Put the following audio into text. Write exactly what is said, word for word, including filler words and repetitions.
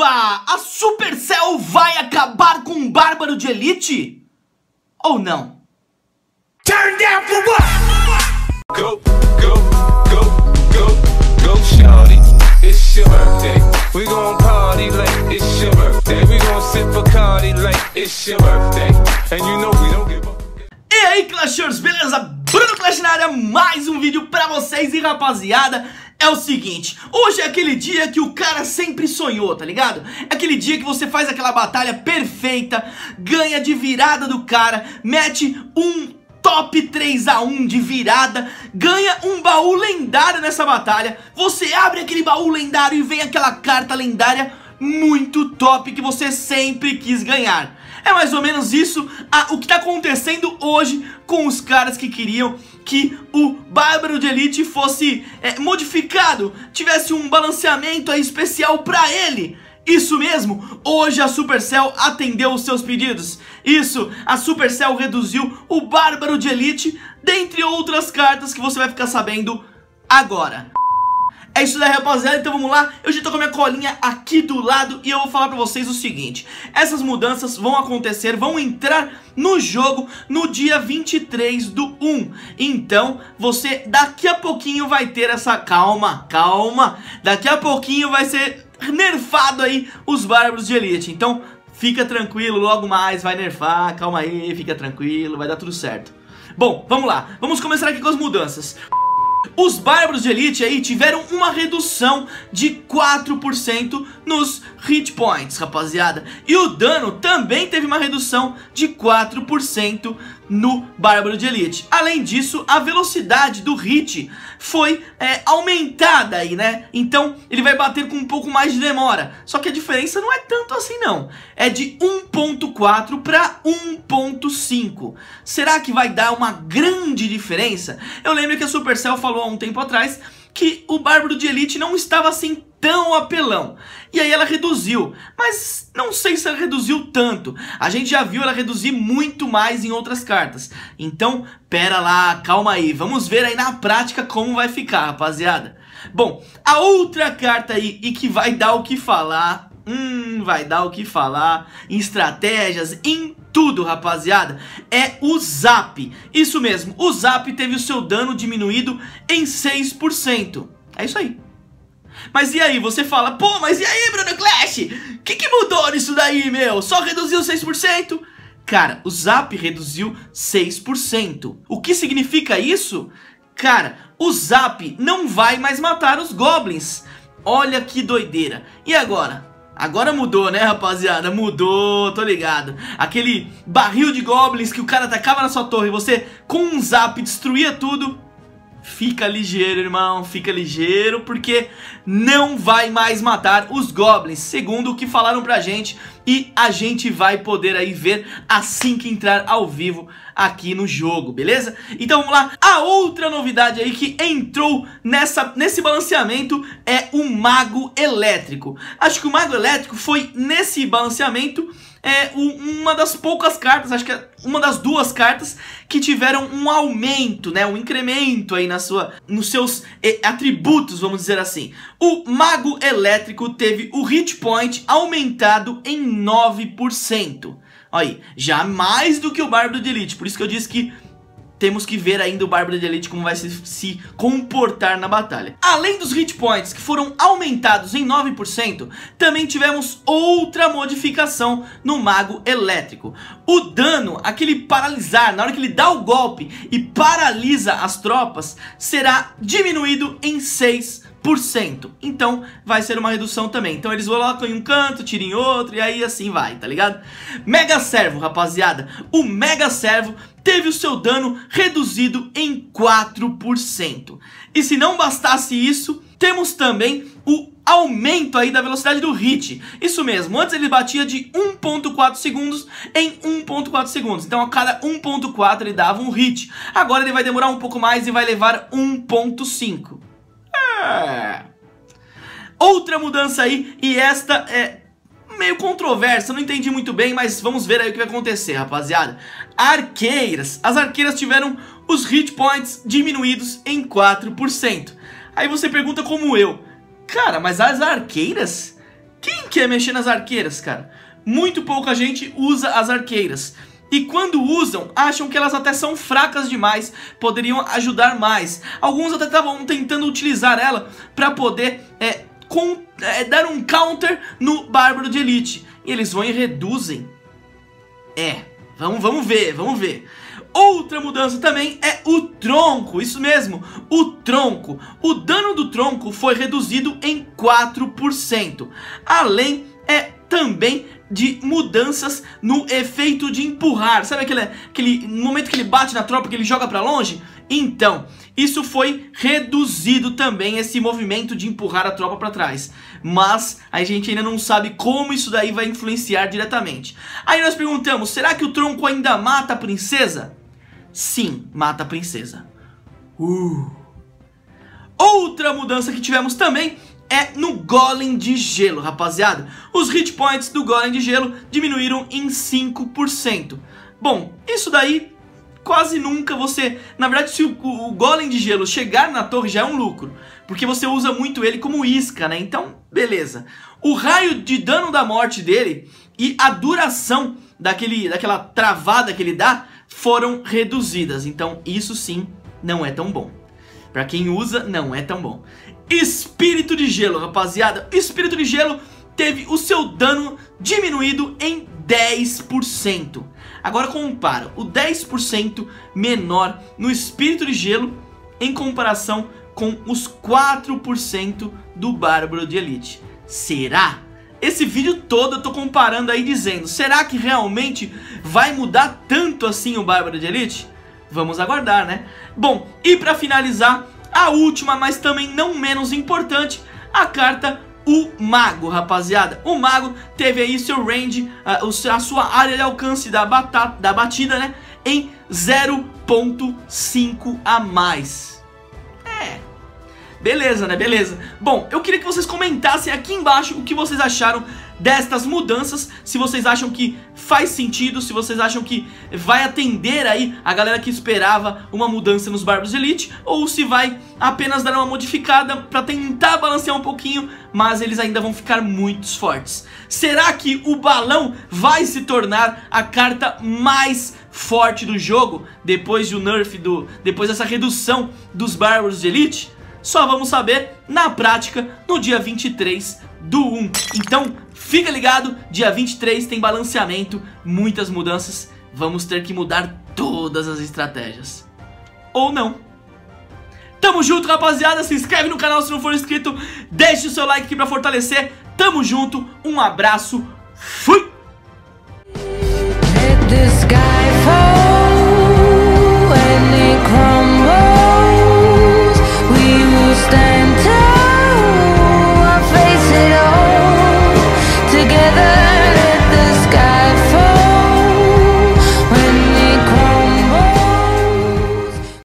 Caramba! A Supercell vai acabar com um Bárbaro de Elite? Ou não? Turn down for what? Go, go, go, go, go, shawty. It's your birthday. We gon' party like it's your birthday. We gon' sip Bacardi like it's your birthday. And you know we don't give up. E aí, Clashers, beleza? Bruno Clash na área, mais um vídeo pra vocês. E rapaziada, é o seguinte, hoje é aquele dia que o cara sempre sonhou, tá ligado? É aquele dia que você faz aquela batalha perfeita, ganha de virada do cara, mete um top três a um de virada, ganha um baú lendário nessa batalha. Você abre aquele baú lendário e vem aquela carta lendária muito top que você sempre quis ganhar. É mais ou menos isso a, o que tá acontecendo hoje com os caras que queriam que o Bárbaro de Elite fosse é, modificado, tivesse um balanceamento aí especial pra ele. Isso mesmo, hoje a Supercell atendeu os seus pedidos. Isso, a Supercell reduziu o Bárbaro de Elite, dentre outras cartas que você vai ficar sabendo agora. É isso daí, rapaziada, então vamos lá. Eu já tô com a minha colinha aqui do lado e eu vou falar pra vocês o seguinte: essas mudanças vão acontecer, vão entrar no jogo no dia vinte e três do um. Então, você daqui a pouquinho vai ter essa... Calma, calma. Daqui a pouquinho vai ser nerfado aí os Bárbaros de Elite. Então, fica tranquilo, logo mais vai nerfar. Calma aí, fica tranquilo, vai dar tudo certo. Bom, vamos lá. Vamos começar aqui com as mudanças. Os Bárbaros de Elite aí tiveram uma redução de quatro por cento nos hit points, rapaziada. E o dano também teve uma redução de quatro por cento no Bárbaro de Elite. Além disso, a velocidade do hit foi é, aumentada aí, né? Então ele vai bater com um pouco mais de demora. Só que a diferença não é tanto assim não. É de um ponto quatro para um ponto cinco. Será que vai dar uma grande diferença? Eu lembro que a Supercell falou há um tempo atrás que o Bárbaro de Elite não estava assim tão apelão. E aí ela reduziu, mas não sei se ela reduziu tanto. A gente já viu ela reduzir muito mais em outras cartas. Então, pera lá, calma aí. Vamos ver aí na prática como vai ficar, rapaziada. Bom, a outra carta aí e que vai dar o que falar... Hum, vai dar o que falar em estratégias, em tudo, rapaziada, é o Zap. Isso mesmo, o Zap teve o seu dano diminuído em seis por cento. É isso aí. Mas e aí, você fala, pô, mas e aí, Bruno Clash? O que, que mudou nisso daí, meu? Só reduziu seis por cento? Cara, o Zap reduziu seis por cento. O que significa isso? Cara, o Zap não vai mais matar os Goblins. Olha que doideira. E agora? Agora mudou, né, rapaziada? Mudou, tô ligado. Aquele barril de Goblins que o cara atacava na sua torre e você, com um Zap, destruía tudo. Fica ligeiro, irmão, fica ligeiro, porque não vai mais matar os Goblins, segundo o que falaram pra gente. E a gente vai poder aí ver assim que entrar ao vivo aqui no jogo, beleza? Então vamos lá, a outra novidade aí que entrou nessa, nesse balanceamento é o Mago Elétrico. Acho que o Mago Elétrico foi nesse balanceamento é uma das poucas cartas, acho que é uma das duas cartas que tiveram um aumento, né, um incremento aí na sua, nos seus eh, atributos, vamos dizer assim. O Mago Elétrico teve o hit point aumentado em nove por cento. Olha aí, já mais do que o Bárbaro de Elite, por isso que eu disse que temos que ver ainda o Bárbaro de Elite como vai se, se comportar na batalha. Além dos hit points que foram aumentados em nove por cento, também tivemos outra modificação no Mago Elétrico. O dano, aquele paralisar, na hora que ele dá o golpe e paralisa as tropas, será diminuído em seis por cento. Então vai ser uma redução também. Então eles colocam em um canto, tiram em outro e aí assim vai, tá ligado? Mega Servo, rapaziada. O Mega Servo teve o seu dano reduzido em quatro por cento. E se não bastasse isso, temos também o aumento aí da velocidade do hit. Isso mesmo, antes ele batia de um ponto quatro segundos em um ponto quatro segundos. Então a cada um ponto quatro ele dava um hit. Agora ele vai demorar um pouco mais e vai levar um ponto cinco. É. Outra mudança aí, e esta é meio controversa, não entendi muito bem, mas vamos ver aí o que vai acontecer, rapaziada. Arqueiras, as arqueiras tiveram os hit points diminuídos em quatro por cento. Aí você pergunta como eu, cara, mas as arqueiras quem quer mexer nas arqueiras, cara? Muito pouca gente usa as arqueiras. E quando usam, acham que elas até são fracas demais, poderiam ajudar mais. Alguns até estavam tentando utilizar ela para poder é, com, é, dar um counter no Bárbaro de Elite. E eles vão e reduzem. É, vamos, vamos ver, vamos ver. Outra mudança também é o tronco, isso mesmo, o tronco. O dano do tronco foi reduzido em quatro por cento. Além, é também de mudanças no efeito de empurrar. Sabe aquele, aquele momento que ele bate na tropa, que ele joga pra longe? Então, isso foi reduzido também, esse movimento de empurrar a tropa pra trás. Mas a gente ainda não sabe como isso daí vai influenciar diretamente. Aí nós perguntamos, será que o tronco ainda mata a princesa? Sim, mata a princesa. Uh. Outra mudança que tivemos também é no Golem de Gelo, rapaziada. Os hit points do Golem de Gelo diminuíram em cinco por cento. Bom, isso daí quase nunca você... Na verdade, se o, o Golem de Gelo chegar na torre já é um lucro, porque você usa muito ele como isca, né? Então, beleza. O raio de dano da morte dele e a duração daquele, daquela travada que ele dá foram reduzidas. Então, isso sim não é tão bom. Pra quem usa, não é tão bom. Espírito de Gelo, rapaziada. Espírito de Gelo teve o seu dano diminuído em dez por cento. Agora compara o dez por cento menor no Espírito de Gelo em comparação com os quatro por cento do Bárbaro de Elite. Será? Esse vídeo todo eu tô comparando aí dizendo, será que realmente vai mudar tanto assim o Bárbaro de Elite? Vamos aguardar, né? Bom, e pra finalizar, a última, mas também não menos importante, a carta O Mago, rapaziada. O Mago teve aí seu range, a, a sua área de alcance da, batata, da batida, né, em zero ponto cinco a mais. É, beleza, né, beleza. Bom, eu queria que vocês comentassem aqui embaixo o que vocês acharam destas mudanças, se vocês acham que faz sentido, se vocês acham que vai atender aí a galera que esperava uma mudança nos Bárbaros de Elite, ou se vai apenas dar uma modificada pra tentar balancear um pouquinho, mas eles ainda vão ficar muito fortes. Será que o balão vai se tornar a carta mais forte do jogo depois do nerf, do, depois dessa redução dos Bárbaros de Elite? Só vamos saber na prática no dia vinte e três do um. Então fica ligado, dia vinte e três tem balanceamento, muitas mudanças. Vamos ter que mudar todas as estratégias. Ou não. Tamo junto, rapaziada, se inscreve no canal se não for inscrito, deixe o seu like aqui pra fortalecer. Tamo junto, um abraço, fui!